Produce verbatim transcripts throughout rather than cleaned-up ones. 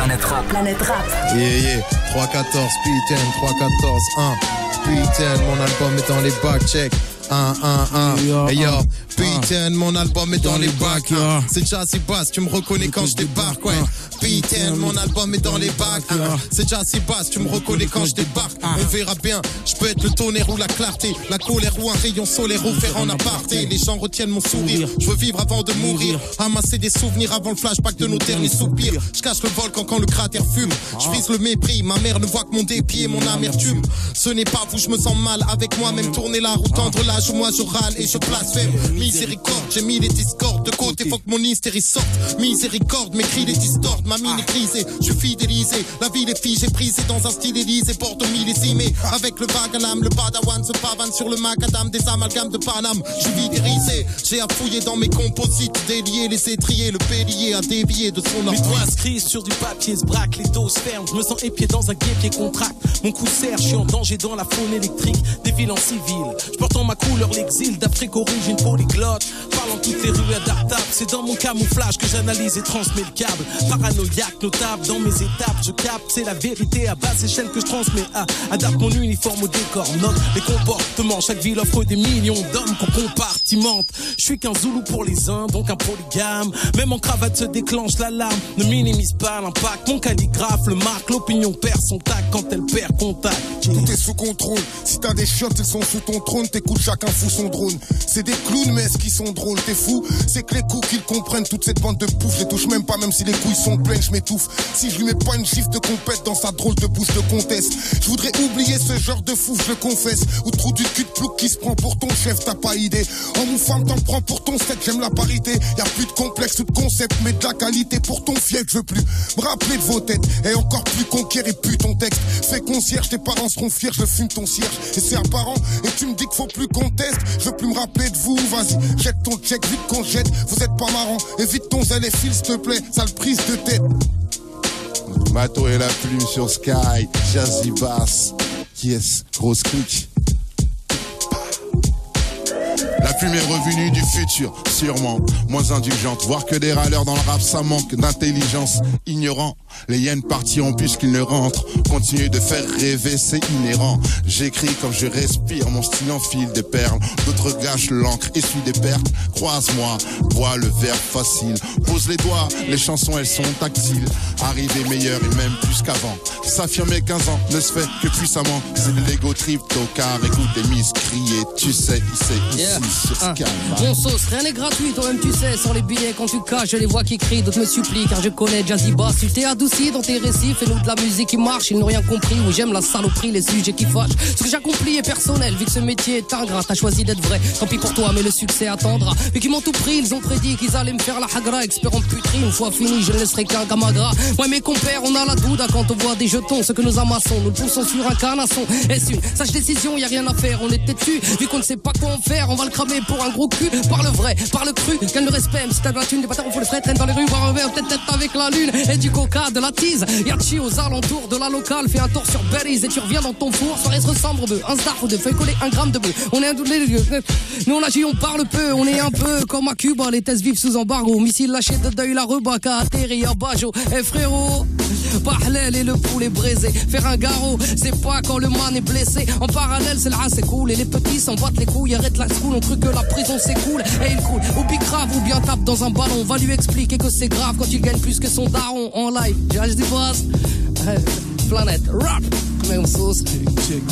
Planète Rap. Planète Rap. Yeah, yeah. trois quatorze, P dix, trois quatorze, un. P dix, mon album est dans les bacs, check. un, un, un. Hey yo, P dix, mon album est dans les bacs. C'est Jazzy Bass, tu me reconnais quand je débarque, ouais. P dix, mon album est dans les bacs. C'est Jazzy Bass, tu me reconnais quand je débarque. On verra bien, je peux être le tonnerre ou la clarté, la colère ou un rayon solaire offert en aparté. Les gens retiennent mon sourire, je veux vivre avant de mourir. Amasser des souvenirs avant le flashback de nos derniers soupirs. Je cache le volcan quand le cratère fume. Je vise le mépris, ma mère ne voit que mon dépit et mon amertume. Ce n'est pas vous, je me sens mal avec moi-même. Tourner la roue, tendre l'âge où moi je râle et je blasphème. Miséricorde, j'ai mis les discordes de côté, faut que mon hystérie sorte. Miséricorde, mes cris les distordent, ma mine est brisée, je suis fidélisé. La ville est figée, prisée dans un style élysée, porte millésimé. Avec le vague à l'âme, le padawan se pavane sur le macadam des amalgames de Paname. Je suis vidérisé, j'ai à fouiller dans mes composites, délier les étriers, le bélier a dévié de son orbite. Mes doigts se crisent sur du papier, se braquent, les dos se ferment. Je me sens épié dans un guépier contracte. Mon cou serre, je suis en danger dans la faune électrique des villes en civil. Je porte en ma couleur l'exil d'Afrique origine polyglotte. Parlant toutes les rues adaptables, c'est dans mon camouflage que j'analyse et transmets le câble. Paranoïaque, notable dans mes étapes, je capte, c'est la vérité à basse échelle que je transmets. Ah, adapte mon uniforme au décor, note les comportements. Chaque ville offre des millions d'hommes qu'on compartimente. Je suis qu'un Zoulou pour les uns, donc un polygame. Même en cravate se déclenche l'alarme. Ne minimise pas l'impact, mon calligraphe le marque. L'opinion perd son tact quand elle perd contact. Tout est sous contrôle, si t'as des chiottes, ils sont sous ton trône. T'écoutes, chacun fout son drone. C'est des clowns, mais est-ce qu'ils sont drôles? T'es fou? C'est que les coups qu'ils comprennent, toute cette bande de pouf, je les touche même pas, même si les couilles sont pleines, je m'étouffe. Si je lui mets pas une gifle de compète dans sa drôle de bouche de comtesse, je voudrais oublier ce genre de fou, je le confesse. Ou trou du cul de plouc qui se prend pour ton chef, t'as pas idée. En mon femme, t'en prends pour ton sec, j'aime la parité. Y'a plus de complexe ou de concept, mais de la qualité pour ton fiel, je veux plus me rappeler de vos têtes. Et encore plus conquérir plus ton texte. Fais concierge, tes parents seront fiers, je fume ton cierge. Et c'est apparent, et tu me dis qu'il faut plus qu'on teste. Je veux plus me rappeler de vous, vas-y, jette ton check, vite qu'on jette. Vous êtes pas marrant, évite ton zèle et fil, s'il te plaît, sale prise de tête. Mato et la plume sur Sky, Jazzy Bass, yes, grosse clique. La plume est revenue du futur, sûrement moins indulgente. Voir que des râleurs dans le rap, ça manque d'intelligence. Ignorant, les hyènes partiront puisqu'ils ne rentrent. Continuer de faire rêver, c'est inhérent. J'écris comme je respire, mon style enfile des perles. D'autres gâchent l'encre, essuient des pertes. Croise-moi, bois le verre facile. Pose les doigts, les chansons elles sont tactiles. Arriver meilleur et même plus qu'avant. S'affirmer quinze ans ne se fait que puissamment. C'est de l'ego trip, tocard, écoute des miss crier. Tu sais, il sait, ici. Yeah. Ah. Bon sauce, rien n'est gratuit, toi-même tu sais, sans les billets quand tu caches, les voix qui crient, d'autres me supplient, car je connais Jazzy Bass. Tu t'es adouci dans tes récits, fais-nous de la musique qui marche, ils n'ont rien compris, oui j'aime la saloperie, les sujets qui fâchent. Ce que j'accomplis est personnel, vu que ce métier est ingrat, t'as choisi d'être vrai, tant pis pour toi, mais le succès attendra. Vu qu'ils m'ont tout pris, ils ont prédit qu'ils allaient me faire la hagra, espérant puterie, une fois fini, je ne laisserai qu'un gamagra. Moi mes compères, on a la douda quand on voit des jetons, ce que nous amassons, nous le poussons sur un canasson. Est-ce une sage décision, y a rien à faire, on est têtu, vu qu'on ne sait pas quoi en faire, on va le cramer pour un gros cul, par le vrai, par le cru, gagne le respect, même si t'as de la thune, des bâtards au fond le frais, traîne dans les rues, voir un verre, tête tête avec la lune, et du coca, de la tease, y'a chi aux alentours de la locale, fais un tour sur Berries et tu reviens dans ton four, soirée se ressemble bœuf, un star ou deux, feuilles collées, un gramme de bœuf, on est un doublé lieu, nous on agit, on parle peu, on est un peu comme à Cuba, les tests vivent sous embargo, missile lâché de deuil, la rebac a atterri à Bajo, eh frérot, Pahlel et le poulet braisé, faire un garrot, c'est pas quand le man est blessé, en parallèle c'est le ras c'est cool, et les petits s'en battent les couilles, arrête la school, on cru que la prison c'est cool, et il coule, ou pique grave ou bien tape dans un ballon, on va lui expliquer que c'est grave quand il gagne plus que son daron en live, Jazzy Bass, Planète Rap, même sauce. Check,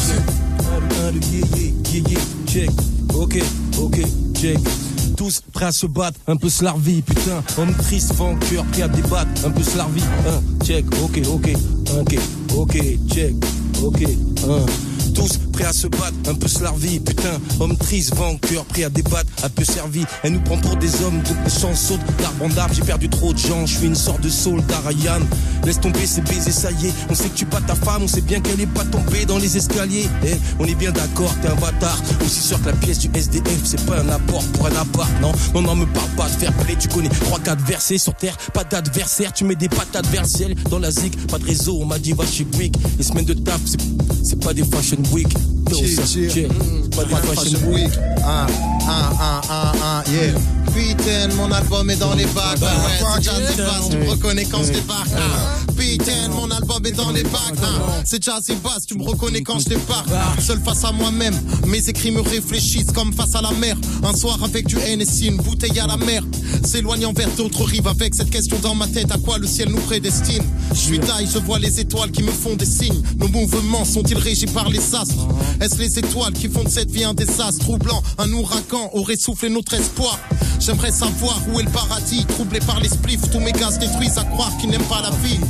check, check, ok, ok, check. Tous prêts à se battre, un peu se larvie, putain, homme triste, vainqueur, prêt à débattre, un peu se larvie, hein, check, ok, ok, ok, ok, check, ok, hein. Tous prêts à se battre, un peu se larvie, putain, homme triste, vainqueur, prêt à débattre, un peu servi. Elle nous prend pour des hommes, donc les champs sautent d'arbre en arbre, j'ai perdu trop de gens, je suis une sorte de soul d'Arayan. Laisse tomber, c'est baisé, ça y est, on sait que tu bats ta femme, on sait bien qu'elle est pas tombée dans les escaliers. Eh, on est bien d'accord, t'es un bâtard, aussi sûr que la pièce du S D F, c'est pas un apport pour un appart, non, non, non, me parle pas de faire play, tu connais trois quatre versets sur terre, pas d'adversaire, tu mets des patates verselles dans la zig, pas de réseau, on m'a dit va chez Quick, les semaines de taf, c'est, c'est pas des fashion week. Chill, chill, mmh, pas de fashion week. Ah, ah, ah, ah, ah, yeah. P dix, mon album est dans les bacs. Ouais, c'est Jazzy Bass, tu me reconnais quand je débarque. P dix, mon album est dans les bacs. Hein. C'est Jazzy Bass, tu me reconnais quand je débarque. Seul face à moi-même, mes écrits me réfléchissent comme face à la mer. Un soir avec du N S I, une bouteille à la mer. S'éloignant vers d'autres rives avec cette question dans ma tête, à quoi le ciel nous prédestine. Je suis taille, je vois les étoiles qui me font des signes. Nos mouvements sont-ils régis par les astres? Est-ce les étoiles qui font de cette vie un désastre troublant? Un ouragan aurait soufflé notre espoir. J'aimerais savoir où est le paradis. Troublé par les spliffs, tous mes gaz détruisent à croire qu'ils n'aiment pas la vie.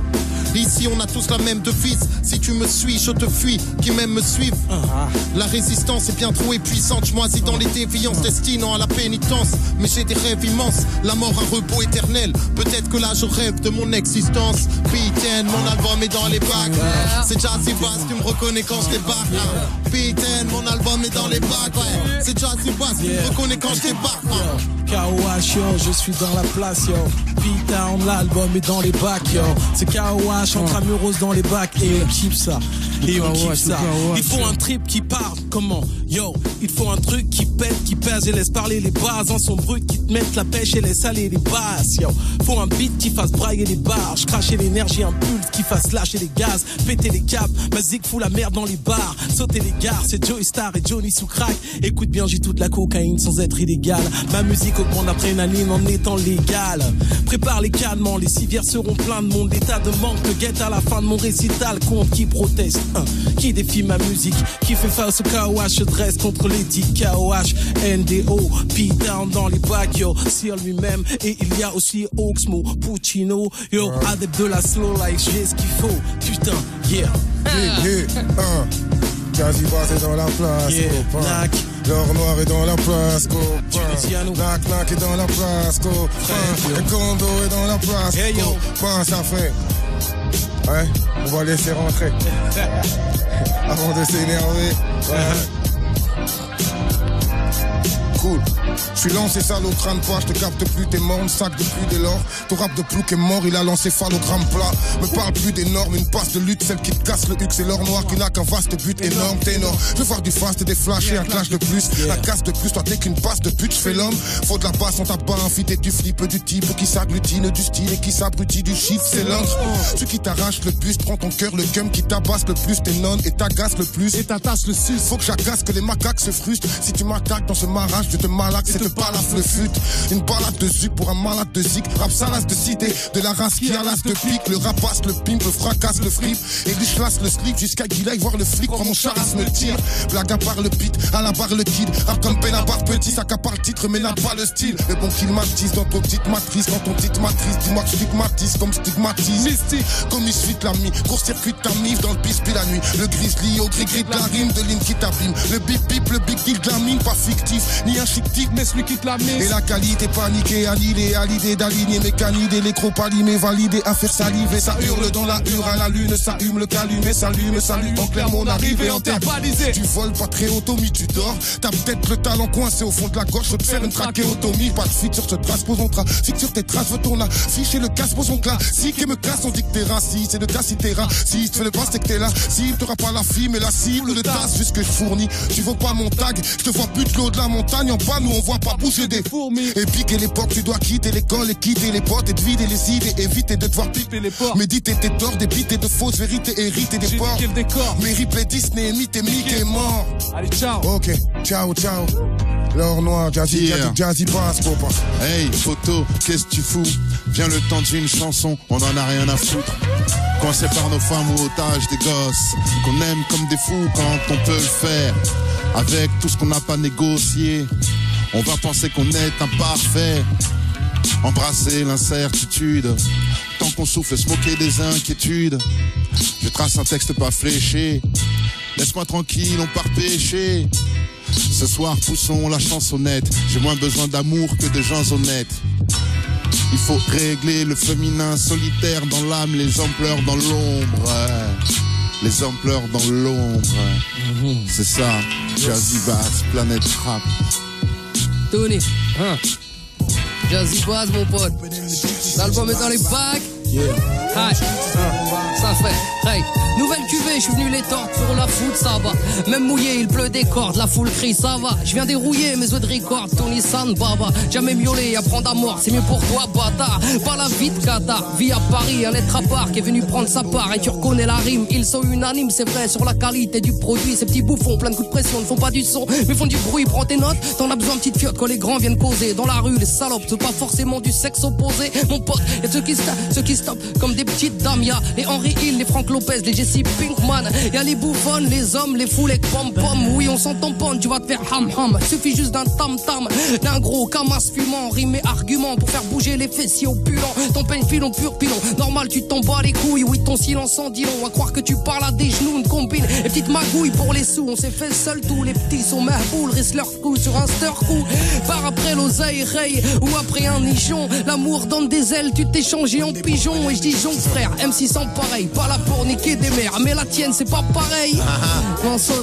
Ici on a tous la même devise. Si tu me suis, je te fuis. Qui m'aime me suivent. La résistance est bien trop épuisante. Je moisis dans les déviances, destinant à la pénitence. Mais j'ai des rêves immenses. La mort un repos éternel. Peut-être que là je rêve de mon existence. P dix, mon album est dans les bacs. C'est Jazzy Bass, tu me reconnais quand je débarque. P dix, mon album est dans les bacs. Ouais. C'est Jazzy Bass, tu me reconnais quand je débarque. K O H yo, je suis dans la place yo. P-Town, l'album est dans les bacs yo. C'est K O H entre amuros dans les bacs. Et on kiffe ça, et on kiffe ça. Il faut un trip qui parle, comment? Yo, il faut un truc qui pète, qui pèse et laisse parler les bases. En son brut qui te mette la pêche et laisse aller les basses. Yo, faut un beat qui fasse brailler les barres. Cracher l'énergie, un pulse qui fasse lâcher les gaz. Péter les câbles, ma zig fout la merde dans les bars. Sauter les gares, c'est Joey Star et Johnny sous crack. Écoute bien, j'ai toute la cocaïne sans être illégal. Ma musique augmente l'adrénaline en étant légal. Prépare les calmants, les civières seront pleins de monde. L'état de manque te guette à la fin de mon récital. Contre qui proteste, hein, qui défie ma musique, qui fait face au K O H, se dresse contre les dix. K O H, N D O, P-Down dans les bacs, yo, Sir lui-même. Et il y a aussi Oxmo, Puccino, yo, adepte de la slow life, j'ai ce qu'il faut, putain, yeah. Yeah, yeah, hein. Jazzy Bass est dans la place, Yeah, copain. Nac. L'or noir est dans la place, copain. Tunisiano. Nac Nac est dans la place, copain. Le condo est dans la place, Hey, yo. copain. Ça fait. Ouais, on va laisser rentrer. Avant de s'énerver. Ouais. Cool. Je suis lancé sale au crâne pas, je te capte plus, t'es mort, une sac de plus de l'or. Ton rap de plouc est mort, il a lancé phallogramme plat. Me parle plus des normes, une passe de lutte, celle qui te casse le huc, c'est l'or noir qui n'a qu'un vaste but énorme, ténor. Je veux voir du fast et des flashs et un clash de plus. Un casse de plus, toi t'es qu'une passe de pute, je fais l'homme. Faut de la basse, on t'a pas invité du flip, du type qui s'agglutine du style et qui s'abrutit du chiffre, c'est l'antre. Celui qui t'arrache le plus, prend ton cœur, le cum qui tabasse le plus, t'es non et t'agace le plus. Et t'attache le sus. Faut que j'agace que les macaques se frustrent. Si tu m'attaques dans ce marrage, je te malaxe, c'est te balafre le fut. Une balade de zik pour un malade de zik. Rap salace de cité, de la race qui a l'as de pique. Le rapace, le pimp, le fracasse, le flip. Et lui je le slip jusqu'à qu'il aille voir le flic. Quand mon charasse me tire. Blague à part le beat, à la barre le kid. Rap comme peine à barre petit, ça accapare le titre mais n'a pas le style. Le bon qu'il matisse dans ton petite matrice. Quand ton petite matrice, dis-moi que je stigmatise comme stigmatise. Mystique, comme il suit l'ami. Court-circuit ta mif dans le bispi la nuit. Le grizzly au gris-gris de la rime de l'hymne qui t'abîme. Le bip bip, le big deal de la mine, pas fictif, ni un chic type, mais celui qui te la mise. Et la qualité paniquée, annihilée, à l'idée d'aligner mes canidés, les crocs palimés, validés, à faire saliver. Ça hurle dans la hure à la lune, ça hume le calumet, s'allume, salut en clair mon arrivée en terre balisée. Tu voles pas très automie, tu dors. T'as peut-être le talent coincé au fond de la gorge, je peux te faire une trachéotomie. Pas de fuite sur ce trace, pose on trafic sur tes traces, veux ton afficher le casse, pose on classique et me casse, on dit que t'es raciste. C'est de cas si t'es raciste, fais le pas, c'est que t'es là. Si t'auras pas la fille, mais la cible, le tasse, vu ce que je fournis. Tu veux pas mon tag, je te vois plus de l'eau de la montagne, en bas, nous on voit pas bouger des fourmis. Et piquer l'époque, tu dois quitter l'école et quitter les potes et de vider les idées, éviter de devoir piper les portes. Méditer tes torts, débiter de fausses vérités, hériter des ports. Mais replay Disney, Mickey, Mickey est mort. Allez, ciao. Ok, ciao, ciao. L'or noir, Jazzy, Yeah. Jazzy Bass, copain. Hey, photo, qu'est-ce que tu fous? Vient le temps d'une chanson, on en a rien à foutre. Coincé par nos femmes ou otages des gosses, qu'on aime comme des fous quand on peut le faire. Avec tout ce qu'on n'a pas négocié, on va penser qu'on est imparfait. Embrasser l'incertitude, tant qu'on souffle, se moquer des inquiétudes. Je trace un texte pas fléché, laisse-moi tranquille, on part pêcher. Ce soir poussons la chansonnette, j'ai moins besoin d'amour que de gens honnêtes. Il faut régler le féminin solitaire dans l'âme, les hommes pleurent dans l'ombre. Les hommes pleurent dans l'ombre. C'est ça, Jazzy Bass, Planète Rap. Tony, hein. Jazzy Bass, mon pote. L'album est dans les bacs. Yeah. Hey, ça fait, hey, nouvelle cuvée, je suis venu les tordre pour la foot, ça va. Même mouillé, il pleut des cordes, la foule crie, ça va. Je viens dérouiller mes œufs de record, Tony San, baba. Jamais miaulé, apprendre à mort, c'est mieux pour toi, bâtard. Pas la vie de Qatar, vie à Paris, un être à part qui est venu prendre sa part. Et tu reconnais la rime, ils sont unanimes, c'est vrai, sur la qualité du produit. Ces petits bouffons, plein de coups de pression, ne font pas du son, mais font du bruit. Prends tes notes, t'en as besoin de petites fiottes quand les grands viennent causer. Dans la rue, les salopes, c'est pas forcément du sexe opposé. Mon pote, y'a ceux qui sta- ceux qui stoppent comme des petites dames, y'a les Henry Hill, les Frank Lopez, les Jesse Pinkman, y'a les bouffonnes, les hommes, les fous, les pom-pom. Oui, on s'en tamponne, tu vas te faire ham-ham. Suffit juste d'un tam-tam, d'un gros camas fumant, rime et argument pour faire bouger les fessiers opulents. Ton peigne filon pur pilon, normal tu t'en bats les couilles. Oui, ton silence en dit long, à croire que tu parles à des genoux, une combine. Et petite magouille pour les sous, on s'est fait seul, tous les petits sont mahboul, risquent leur coup sur un stir coup. Par après l'oseille, ray, ou après un nichon. L'amour donne des ailes, tu t'es changé en pigeon. Et je dis jonc frère, M six cents pareil, pas là pour niquer des mères, mais la tienne c'est pas pareil. Non, ça...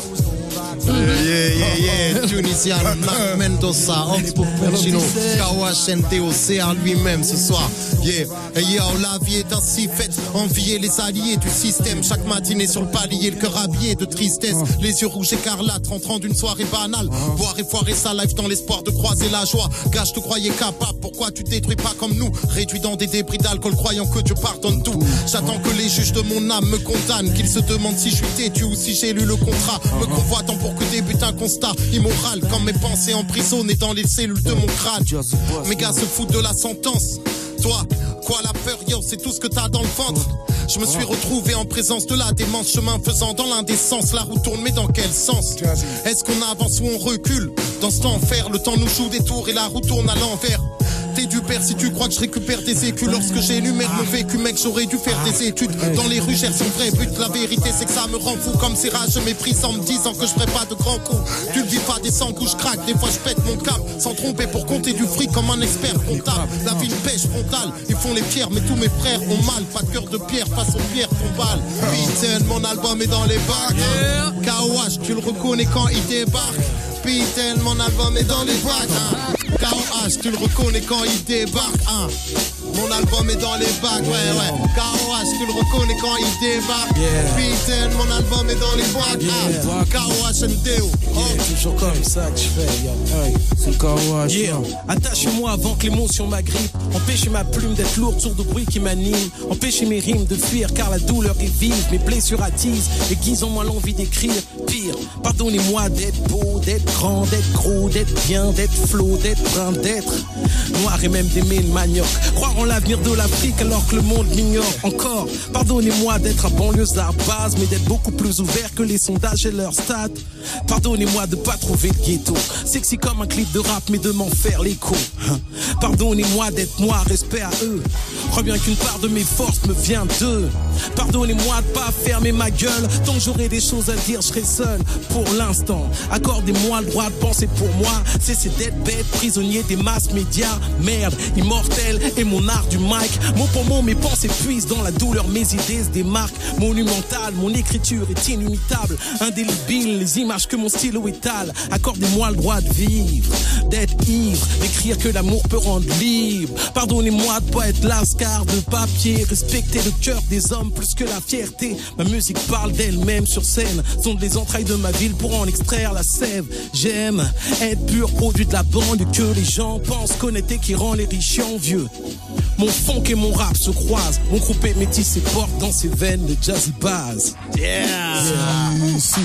Yeah, yeah, yeah, Tunisian, Mac Mendoza, Oxpo Puccino, Kawash N T O C à lui-même ce soir. Yeah, et yo, la vie est ainsi faite, envier les alliés du système. Chaque matinée sur le palier, le cœur habillé de tristesse. Les yeux rouges écarlates, rentrant d'une soirée banale. Boire et foirer sa life dans l'espoir de croiser la joie. Gars, je te croyais capable, pourquoi tu détruis pas comme nous? Réduit dans des débris d'alcool, croyant que Dieu pardonne tout. J'attends que les juges de mon âme me condamnent, qu'ils se demandent si je suis têtu ou si j'ai lu le contrat. Me convoitant pour que débute un constat immoral, quand mes pensées emprisonnées dans les cellules de mon crâne. Mes gars se foutent de la sentence. Toi, quoi la peur, yo, c'est tout ce que t'as dans le ventre. Je me suis retrouvé en présence de la démence, chemin faisant dans l'indécence. La roue tourne, mais dans quel sens? Est-ce qu'on avance ou on recule? Dans ce temps enfer, le temps nous joue des tours et la roue tourne à l'envers. T'es du père si tu crois que je récupère des écus. Lorsque j'énumère mon vécu, mec, j'aurais dû faire des études. Dans les rues, cherche son vrai but. La vérité, c'est que ça me rend fou. Comme ces rages, je méprise en me disant que je ferai pas de grands coups. Tu le vis pas des sangs où je craque. Des fois, je pète mon câble sans tromper pour compter du fric comme un expert comptable. La vie me pêche frontale. Ils font les pierres, mais tous mes frères ont mal. Pas de cœur de pierre face aux pierres tombales. Putain, mon album est dans les bacs. Kawash, tu le reconnais quand il débarque. Putain, mon album est dans les bacs. K O H, tu le reconnais quand il débarque, hein. Mon album est dans les bacs, ouais, ouais. K O H, tu le reconnais quand il débarque. Yeah. Putain, mon album est dans les bacs, yeah. Hein. K O H N T O. Oh. Yeah, toujours comme ça que je fais, yo. Hey, c'est K O H. Yeah. Attachez-moi avant que l'émotion m'agrippe. Empêchez ma plume d'être lourde sur de bruit qui m'anime. Empêchez mes rimes de fuir car la douleur est vive. Mes blessures attisent, aiguisent en moi l'envie d'écrire. Pire, pardonnez-moi d'être beau, d'être grand, d'être gros, d'être bien, d'être flot, d'être brun, d'être noir et même d'aimer le manioc. Croire en l'avenir de l'Afrique alors que le monde m'ignore encore. Pardonnez-moi d'être un banlieusard base, mais d'être beaucoup plus ouvert que les sondages et leurs stats. Pardonnez-moi de pas trouver le ghetto sexy comme un clip de rap, mais de m'en faire l'écho. Pardonnez-moi d'être moi, respect à eux. Crois bien qu'une part de mes forces me vient d'eux. Pardonnez-moi de pas fermer ma gueule. Tant que j'aurai des choses à dire, je serai seul pour l'instant. Accordez-moi le droit de penser pour moi. Cessez d'être bête, prisonnier des masses médias. Merde, immortel et mon art du mic. Mot pour mot, mes pensées puisent dans la douleur. Mes idées se démarquent. Monumental, mon écriture est inimitable. Indélébile, les images que mon stylo étale. Accordez-moi le droit de vivre, d'être ivre, d'écrire que l'amour peut rendre libre. Pardonnez-moi de pas être lascar de papier. Respecter le cœur des hommes plus que la fierté. Ma musique parle d'elle-même sur scène. Sonde les entrailles de ma ville pour en extraire la sève. J'aime être pur produit de la bande que les gens pensent connaître et qui rend les riches envieux. Mon funk et mon rap se croisent. Mon groupe est métis et porte dans ses veines le jazzy base. Yeah, yeah. Ici.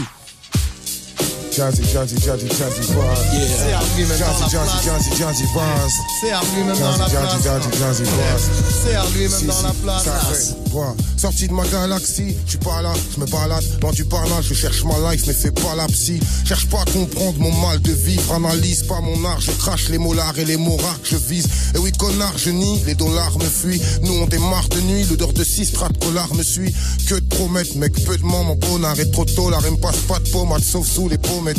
Jazzy, jazzy, jazzy, jazzy bars. Yeah. C'est à lui-même dans la jazzy, place. Jazzy, jazzy, bars. C'est à lui-même dans la place. Jazzy, jazzy, jazzy, C'est à lui-même dans la place. Ouais. Sorti de ma galaxie, je suis pas là, je me balade dans du parlage, je cherche ma life mais fais pas la psy. Cherche pas à comprendre mon mal de vivre, analyse pas mon art, je crache les molars et les morats que je vise. Et oui connard, je nie, les dollars me fuient. Nous on démarre de nuit, l'odeur de six strates collard me suit. Que de promettre, mec, peu de moments, mon bonheur est trop tôt, la rime passe pas de pommade sauf sous les pommettes.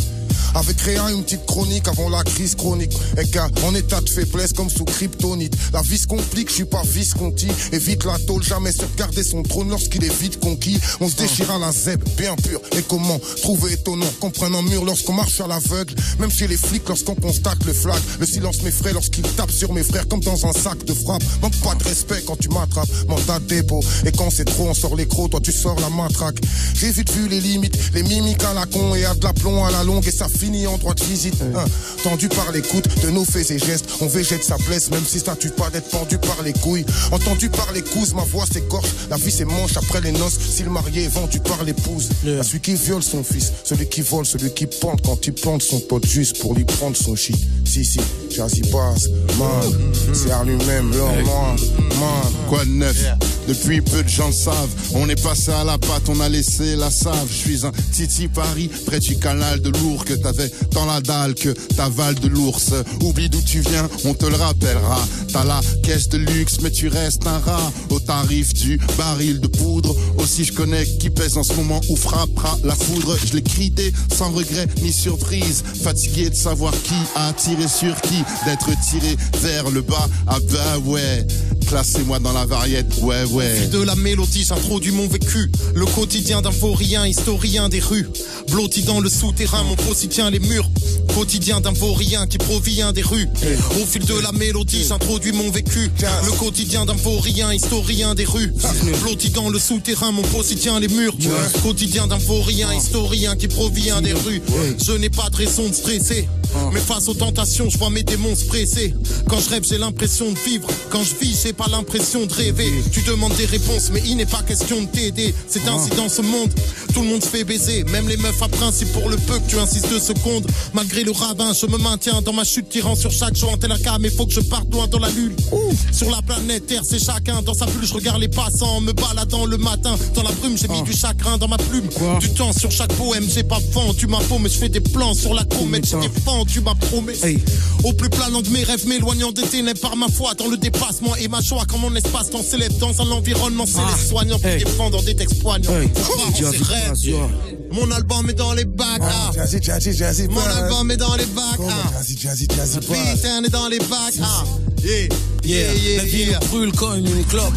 Avec rien, une petite chronique avant la crise chronique. Et gars, en état de faiblesse comme sous kryptonite. La vie se complique, je suis pas Visconti. Évite la tôle, jamais se garder son trône lorsqu'il est vite conquis. On se déchire à la zèbre, bien pur. Et comment trouver étonnant qu'on prenne un mur lorsqu'on marche à l'aveugle. Même chez les flics lorsqu'on constate le flag. Le silence m'effraie lorsqu'ils tapent sur mes frères comme dans un sac de frappe. Manque pas de respect quand tu m'attrapes, mandat de dépôt. Et quand c'est trop, on sort les crocs, toi tu sors la matraque. J'ai vite vu les limites, les mimiques à la con et à de l'aplomb à la longue. Et ça finit en droite visite. Hein. Tendu par l'écoute de nos faits et gestes, on végète sa blesse, même si ça tue pas d'être pendu par les couilles. Entendu par les couses, ma voix s'écorche. La vie c'est manche après les noces. Si le marié est vendu par l'épouse, yeah. Celui qui viole son fils, celui qui vole, celui qui pente quand il plante son pote juste pour lui prendre son shit. Si, si, Jazzy Bass, man, c'est à lui-même, là, man, man. Quoi de neuf? Yeah. Depuis peu de gens le savent, on est passé à la patte, on a laissé la save. Je suis un Titi Paris, près du canal de Lourdes, que t'avais dans la dalle, que t'avales de l'ours. Oublie d'où tu viens, on te le rappellera. T'as la caisse de luxe, mais tu restes un rat au tarif du baril de poudre. Aussi je connais qui pèse en ce moment où frappera la foudre. Je l'ai crité sans regret ni surprise, fatigué de savoir qui a tiré sur qui, d'être tiré vers le bas. Ah bah ouais, classez-moi dans la variette, ouais ouais. Fil de la mélodie, j'introduis mon vécu, le quotidien d'un vaurien, historien des rues. Blotti dans le souterrain, mon quotidien les murs. Quotidien d'un vaurien qui provient des rues. Au fil de la mélodie, j'introduis mon vécu, le quotidien d'un vaurien, historien des rues. Blotti dans le souterrain, mon quotidien les murs. Quotidien d'un vaurien, historien qui provient des rues. Je n'ai pas de raison de stresser, mais face aux tentations, je vois mes démons se presser. Quand je rêve, j'ai l'impression de vivre. Quand je vis, j'ai pas l'impression de rêver. Tu demandes des réponses, mais il n'est pas question de t'aider. C'est ainsi dans ce monde, tout le monde se fait baiser. Même les meufs à principe pour le peu que tu insistes deux secondes. Malgré le ravin, je me maintiens dans ma chute tirant sur chaque joint tel un cas. Mais faut que je parte loin dans la lune. Sur la planète Terre, c'est chacun dans sa bulle. Je regarde les passants, me baladant le matin. Dans la brume, j'ai mis du chagrin dans ma plume. Quoi? Du temps sur chaque poème, j'ai pas vendu ma peau, mais je fais des plans sur la comète. J'ai défendu ma promesse. Hey. Au plus planant de mes rêves, m'éloignant des ténèbres par ma foi dans le dépassement et ma joie quand mon espace-temps s'élève dans un environnement céleste ah. soignant pour hey. défendre des textes poignants. Hey. Ses rêves, yeah. Mon album est dans les bacs. Ah. Jazzy, jazzy, jazzy, mon album est dans les bacs. Ah. Jazzy, jazzy, jazzy, Putain, est dans les bacs. Ah. Yeah. Yeah, yeah, la vie yeah. brûle comme une clope.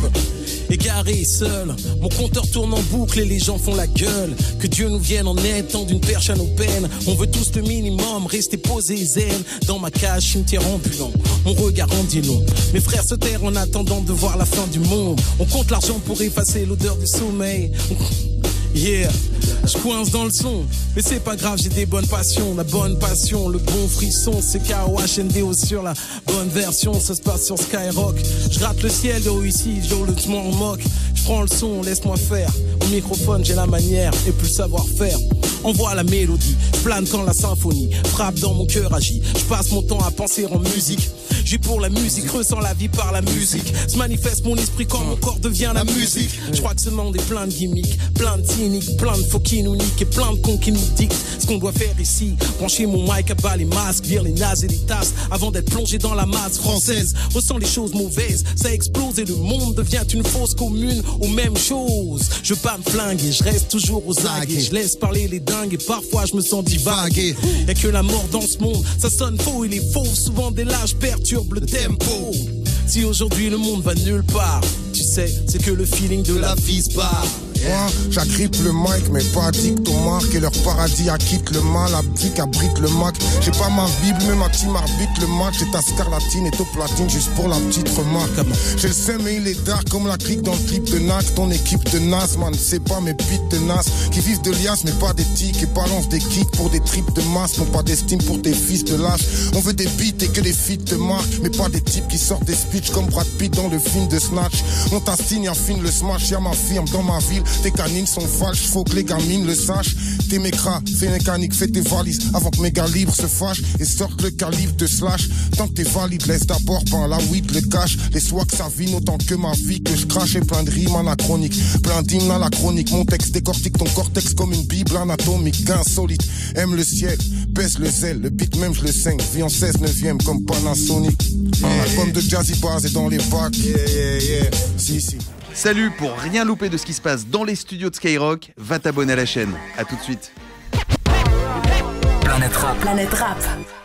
Égaré seul, mon compteur tourne en boucle et les gens font la gueule. Que Dieu nous vienne en aide, tend d'une perche à nos peines. On veut tous le minimum, rester posé zen. Dans ma cage, cimetière ambulant, mon regard en dit long. Mes frères se terrent en attendant de voir la fin du monde. On compte l'argent pour effacer l'odeur du sommeil. Yeah, je coince dans le son, mais c'est pas grave, j'ai des bonnes passions. La bonne passion, le bon frisson, c'est K O H N D O sur la bonne version. Ça se passe sur Skyrock. Je rate le ciel de haut ici, je le m'en moque. Je prends le son, laisse-moi faire. Au microphone, j'ai la manière et plus le savoir-faire. Envoie la mélodie, je plane quand la symphonie frappe dans mon cœur agit. Je passe mon temps à penser en musique. J'ai pour la musique, ressens la vie par la musique. Se manifeste mon esprit quand mon corps devient la musique. Je crois que ce monde est plein de gimmicks, plein de cyniques, plein de faux qui nous niquent et plein de cons qui nous dictent ce qu'on doit faire ici. Brancher mon mic à bas les masques, vire les nazes et les tasses avant d'être plongé dans la masse française. Ressens les choses mauvaises, ça explose et le monde devient une fausse commune aux mêmes choses. Je bats me flinguer, je reste toujours aux aguets. Je laisse parler les dingues et parfois je me sens divaguer. Y'a que la mort dans ce monde, ça sonne faux, il est faux. Souvent des lâches perturbent le tempo. Si aujourd'hui le monde va nulle part, tu sais, c'est que le feeling de la vie se barre. Moi, j'agrippe le mic, mais pas addict aux marques. Et leur paradis acquitte le mal, abdique, abrite le Mac. J'ai pas ma Bible, mais ma team arbitre le match. J'ai ta scarlatine et ton platine juste pour la petite remarque. J'ai le seum mais il est dark comme la clique dans le clip de Nac. Ton équipe de Nas, man, c'est pas mes bites de Nas. Qui vivent de liasses, mais pas d'éthique. Et balancent des kicks pour des tripes de masse. N'ont pas d'estime pour tes fils de lâche. On veut des beats et que les feats te marquent. Mais pas des types qui sortent des speeches comme Brad Pitt dans le film de Snatch. On t'assigne, affine le smash. Y'a ma firme dans ma ville. Tes canines sont falches, faut que les gamines le sachent. T'es mécras, fais mécanique, fais tes valises avant que mes gars libres se fâchent et sortent le calibre de slash. Tant que t'es valide, laisse d'abord par la weed le cash. Les swags s'avinent autant que ma vie que je crache et plein de rimes anachroniques, plein d'hymnes à la chronique. Mon texte décortique ton cortex comme une bible anatomique. Insolite, aime le ciel, baisse le zèle, le beat même je le saigne. Vis en seize neuvième comme Panasonic. Yeah, un album de Jazzy Bass et dans les bacs. Yeah, yeah, yeah. Si, si. Salut, pour rien louper de ce qui se passe dans les studios de Skyrock, va t'abonner à la chaîne. A tout de suite. Planète Rap. Planète Rap.